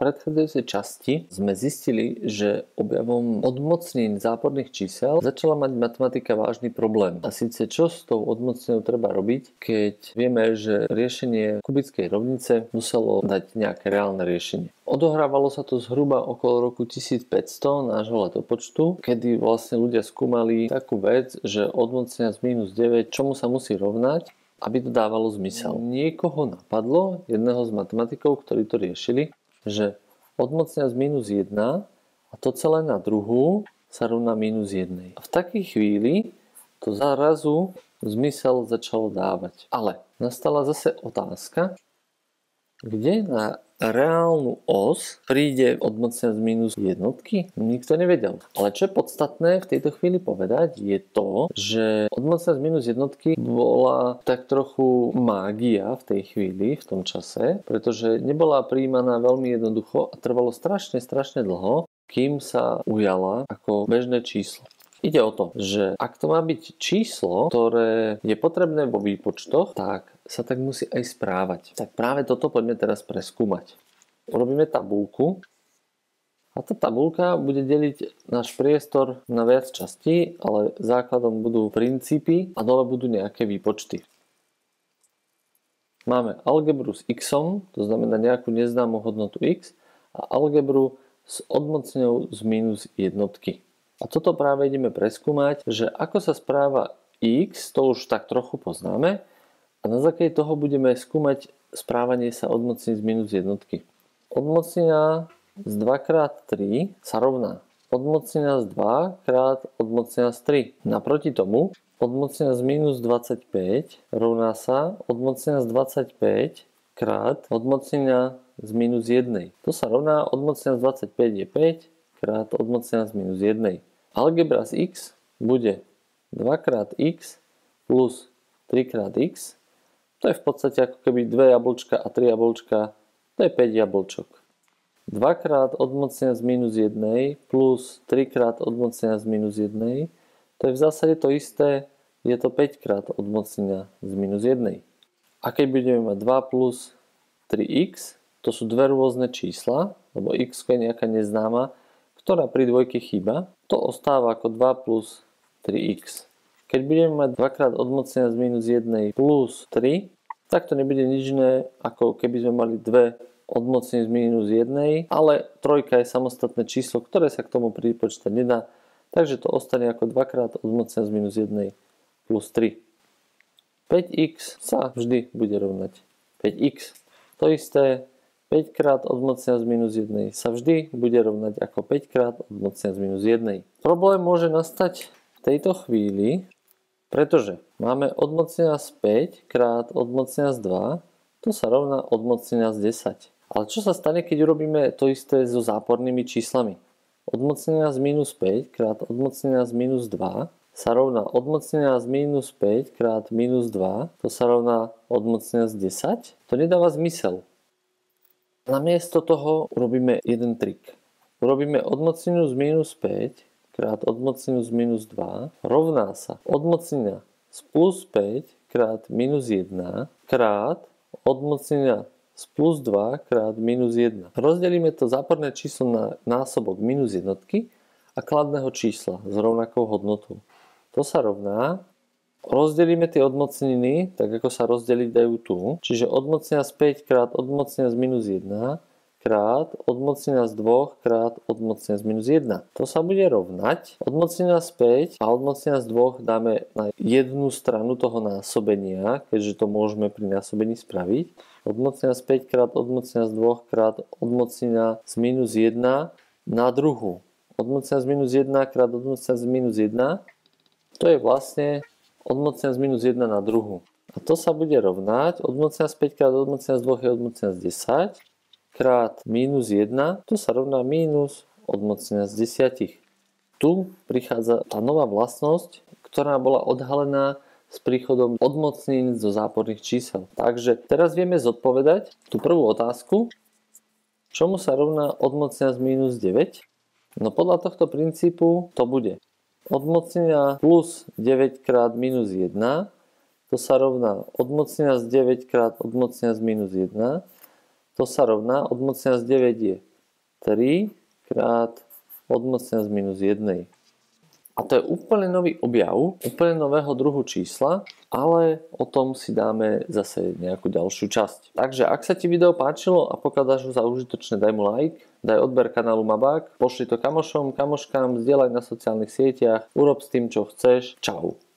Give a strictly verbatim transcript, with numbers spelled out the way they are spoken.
predchádzajúcej časti sme zistili, že objavom odmocnín záporných čísel začala mať matematika vážny problém. A síce čo s tou odmocnenou treba robiť, keď vieme, že riešenie kubickej rovnice muselo dať nejaké reálne riešenie. Odohrávalo sa to zhruba okolo roku tisícpäťsto nášho letopočtu, kedy vlastne ľudia skúmali takú vec, že odmocnenia z mínus deväť, čomu sa musí rovnať, aby to dávalo zmysel. Niekoho napadlo, jedného z matematikov, ktorí to riešili, že odmocnenia z mínus jeden a to celé na druhú sa rovná mínus jeden. A v takej chvíli to zrazu zmysel začalo dávať. Ale nastala zase otázka, kde na reálnu os príde odmocnenia z mínus jednotky? Nikto nevedel. Ale čo je podstatné v tejto chvíli povedať je to, že odmocnenia z mínus jednotky bola tak trochu mágia v tej chvíli, v tom čase, pretože nebola prijímaná veľmi jednoducho a trvalo strašne, strašne dlho, kým sa ujala ako bežné číslo. Ide o to, že ak to má byť číslo, ktoré je potrebné vo výpočtoch, tak sa tak musí aj správať. Tak práve toto poďme teraz preskúmať. Urobíme tabuľku a tá tabuľka bude deliť náš priestor na viac častí, ale základom budú princípy a dole budú nejaké výpočty. Máme algebru s x, to znamená nejakú neznámú hodnotu x, a algebru s odmocnenou z mínus jednotky. A toto práve ideme preskúmať, že ako sa správa x, to už tak trochu poznáme, a na základe toho budeme skúmať správanie sa odmocnení z mínus jednotky. Odmocnenia z dva krát tri sa rovná odmocnenia z dva krát odmocnenia z tri. Naproti tomu odmocnenia z mínus dvadsaťpäť rovná sa odmocnenia z dvadsaťpäť krát odmocnenia z mínus jeden. To sa rovná odmocnenia z dvadsaťpäť je päť krát odmocnenia z mínus jeden. Algebra z x bude dva krát x plus tri krát x. To je v podstate ako keby dve jablčka a tri jablčka, to je päť jablčok. dva krát odmocnenia z mínus jeden plus tri krát odmocnenia z mínus jeden, to je v zásade to isté, je to päť krát odmocnenia z mínus jeden. A keď budeme mať dva plus tri x, to sú dve rôzne čísla, lebo x je nejaká neznáma, ktorá pri dvojke chýba, to ostáva ako dva plus tri x. Keď budeme mať dva krát odmocnenia z mínus jeden plus tri, tak to nebude nič iné, ako keby sme mali dve odmocnenia z mínus jeden, ale trojka je samostatné číslo, ktoré sa k tomu pripočítať nedá, takže to ostane ako dva krát odmocnenia z mínus jeden plus tri. päť x sa vždy bude rovnať päť x. To isté, päť krát odmocnenia z mínus jeden sa vždy bude rovnať ako päť krát odmocnenia z mínus jeden. Problém môže nastať v tejto chvíli, pretože máme odmocnenia z päť krát odmocnenia z dva, to sa rovná odmocnenia z desať. Ale čo sa stane, keď urobíme to isté so zápornými číslami? Odmocnenia z mínus päť krát odmocnenia z mínus dva sa rovná odmocnenia z mínus päť krát mínus dva, to sa rovná odmocnenia z desať. To nedáva zmysel. Namiesto toho urobíme jeden trik. Urobíme odmocneniu z mínus päť krát odmocneniu z mínus dva rovná sa odmocnenia z plus päť krát mínus jeden krát odmocnenia z plus dva krát mínus jeden. Rozdelíme to záporné číslo na násobok mínus jednotky a kladného čísla s rovnakou hodnotou. To sa rovná, rozdelíme tie odmocniny, tak ako sa rozdeliť dajú tu, čiže odmocnenia z päť krát odmocnenia z mínus jeden krát odmocnenia z dva krát odmocnenia z mínus jeden. To sa bude rovnať. Odmocnenia z päť a odmocnenia z dva dáme na jednu stranu toho násobenia, keďže to môžeme pri násobení spraviť. Odmocnenia z päť krát odmocnenia z dva krát odmocnenia z mínus jeden na druhú. Odmocnenia z mínus jeden krát odmocnenia z mínus jeden, to je vlastne odmocnenia z mínus jeden na druhú. A to sa bude rovnať odmocnenia z päť krát odmocnenia z dva je odmocnenia z desať krát mínus jeden, to sa rovná mínus odmocnenia z desať. Tu prichádza tá nová vlastnosť, ktorá bola odhalená s príchodom odmocnín zo záporných čísel. Takže teraz vieme zodpovedať tú prvú otázku, čomu sa rovná odmocnenia z mínus deväť. No podľa tohto princípu to bude odmocnenia plus deväť krát mínus jeden, to sa rovná odmocnenia z deväť krát odmocnenia z mínus jeden, to sa rovná odmocnenia z deväť je tri krát odmocnená z minus jeden. A to je úplne nový objav, úplne nového druhu čísla, ale o tom si dáme zase nejakú ďalšiu časť. Takže ak sa ti video páčilo a pokladáš ho za užitočné, daj mu like, daj odber kanálu Mabák, pošli to kamošom, kamoškám, zdieľaj na sociálnych sieťach, urob s tým, čo chceš. Čau.